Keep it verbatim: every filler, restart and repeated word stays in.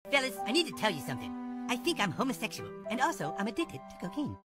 Fellas, I need to tell you something. I think I'm homosexual, and also I'm addicted to cocaine.